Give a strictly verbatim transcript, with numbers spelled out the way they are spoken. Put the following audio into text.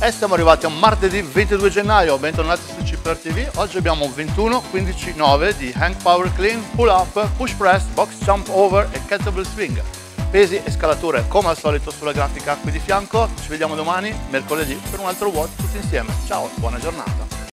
E siamo arrivati a martedì ventidue gennaio, bentornati su C P R T V. Oggi abbiamo ventuno, quindici, nove di Hang Power Clean, Pull Up, Push Press, Box Jump Over e Kettlebell Swing. Pesi e scalature come al solito sulla grafica qui di fianco. Ci vediamo domani, mercoledì, per un altro WOD tutti insieme. Ciao, buona giornata.